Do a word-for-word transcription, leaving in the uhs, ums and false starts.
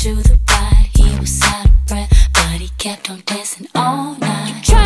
to the right. He was out of breath, but he kept on dancing all night.